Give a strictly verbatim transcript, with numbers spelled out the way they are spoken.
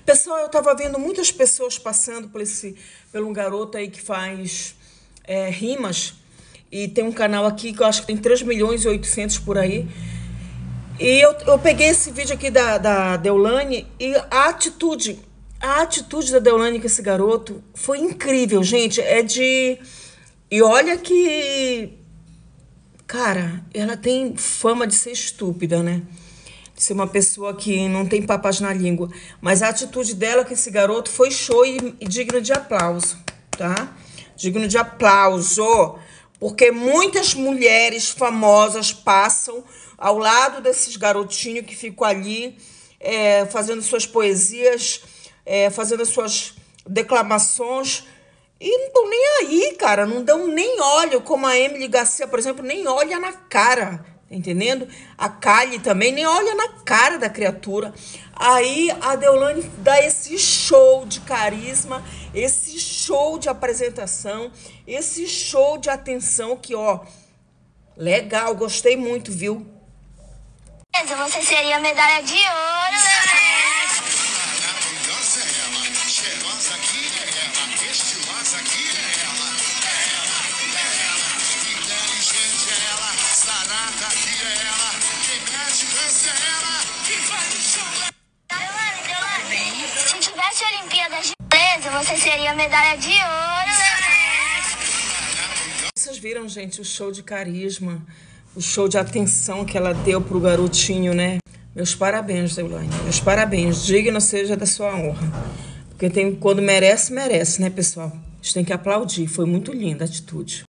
Pessoal, eu tava vendo muitas pessoas passando por esse, pelo um garoto aí que faz é, rimas. E tem um canal aqui que eu acho que tem três milhões e oitocentos por aí. E eu, eu peguei esse vídeo aqui da, da Deolane e a atitude, a atitude da Deolane com esse garoto foi incrível, gente. É de... E olha que... Cara, ela tem fama de ser estúpida, né? De ser uma pessoa que não tem papas na língua. Mas a atitude dela com esse garoto foi show e, e digno de aplauso, tá? Digno de aplauso. Porque muitas mulheres famosas passam ao lado desses garotinhos que ficam ali é, fazendo suas poesias, é, fazendo as suas declamações e não estão nem aí, cara. Não dão nem olho, como a Emily Garcia, por exemplo, nem olha na cara, tá entendendo? A Kylie também nem olha na cara da criatura. Aí a Deolane dá esse show de carisma, esse show de apresentação, esse show de atenção que, ó, legal, gostei muito, viu? Você seria medalha de ouro, Maravilhosa é ela, cheirosa aqui é ela, estilosa aqui é ela, é ela, é ela, inteligente é ela, sarada aqui é ela, quem mexe dança é ela, quem vai no chão é ela. Se tivesse Olimpíadas de beleza, você seria medalha de ouro, Vocês viram, gente, o show de carisma, o show de atenção que ela deu pro garotinho, né? Meus parabéns, Deolane. Meus parabéns. Digna seja da sua honra. Porque tem, quando merece, merece, né, pessoal? A gente tem que aplaudir. Foi muito linda a atitude.